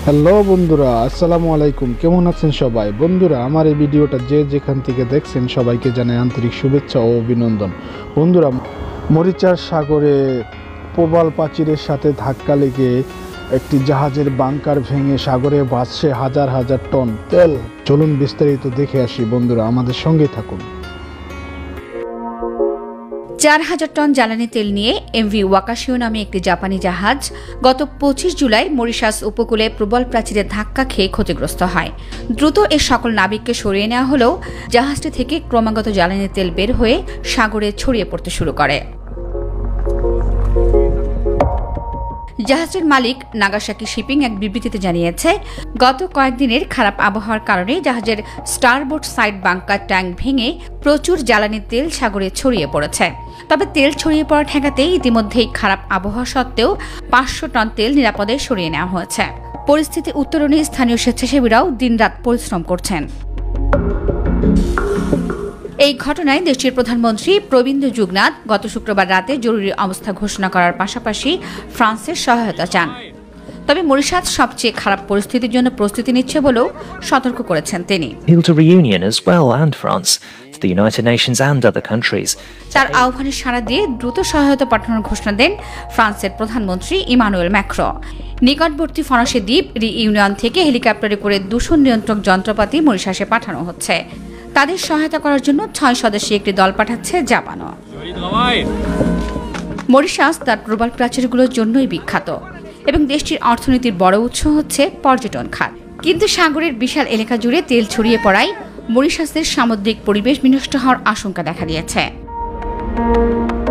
Hello বন্ধুরা, আসসালামু আলাইকুম। কেমন আছেন সবাই? বন্ধুরা, আমার এই ভিডিওটা যে যেখান থেকে দেখছেন সবাইকে জানাই আন্তরিক শুভেচ্ছা ও অভিনন্দন। বন্ধুরা, মরিচার সাগরে প্রবাল প্রাচীরের সাথে ধাক্কা লেগে একটি জাহাজের বাংকার ভেঙে সাগরে ভাসছে হাজার হাজার টন তেল। চলুন বিস্তারিত দেখে আসি। বন্ধুরা, আমাদের সঙ্গে থাকুন। ৪,০০০ টন জ্বালানি তেল নিয়ে এমভি ওয়াকাশিও নামে একটি জাপানি জাহাজ গত ২৫ জুলাই মরিশাস উপকূলে প্রবল প্রাচীরে ধাক্কা খেয়ে ক্ষতিগ্রস্ত হয়। দ্রুত এর সকল নাবিককে সরিয়ে নেওয়া হলেও জাহাজটি থেকে ক্রমাগত জ্বালানি তেল বের হয়ে সাগরে ছড়িয়ে পড়তে শুরু করে। জাহাজের মালিক নাগাসাকি শিপিং এক বিবৃতিতে জানিয়েছে, গত কয়েকদিনের খারাপ আবহাওয়ার কারণে জাহাজের স্টারবোর্ড সাইড বাংকার ট্যাঙ্ক ভেঙে প্রচুর জ্বালানি তেল সাগরে ছড়িয়ে পড়েছে। তবে তেল ছড়িয়ে পড়া ঠেকাতে ইতিমধ্যেই খারাপ আবহাওয়া সত্ত্বেও ৫০০ টন তেল নিরাপদে সরিয়ে নেওয়া হয়েছে। পরিস্থিতি উত্তরণে স্থানীয় স্বেচ্ছাসেবীরাও দিনরাত পরিশ্রম করছেন। এই ঘটনায় দেশটির প্রধানমন্ত্রী প্রবীন্দ যুগনাথ গত শুক্রবার রাতে জরুরি অবস্থা ঘোষণা করার পাশাপাশি ফ্রান্সের সহায়তা চান। তবে মরিশাস সবচেয়ে খারাপ পরিস্থিতির জন্য প্রস্তুতি নিচ্ছে বলেও সতর্ক করেছেন তিনি। তার আহ্বানে সাড়া দিয়ে দ্রুত সহায়তা পাঠানোর ঘোষণা দেন ফ্রান্সের প্রধানমন্ত্রী ইমানুয়েল ম্যাক্রো। নিকটবর্তী ফরাসি দ্বীপ রিইউনিয়ন থেকে হেলিকপ্টারে করে দূষণ নিয়ন্ত্রক যন্ত্রপাতি মরিশাসে পাঠানো হচ্ছে। তাদের সহায়তা করার জন্য ৬ সদস্যের একটি দল পাঠাচ্ছে জাপানও। মরিশাস তার প্রবাল প্রাচীরগুলোর জন্যই বিখ্যাত এবং দেশটির অর্থনীতির বড় উৎস হচ্ছে পর্যটন খাত। কিন্তু সাগরের বিশাল এলাকা জুড়ে তেল ছড়িয়ে পড়ায় মরিশাসের সামুদ্রিক পরিবেশ বিনষ্ট হওয়ার আশঙ্কা দেখা দিয়েছে।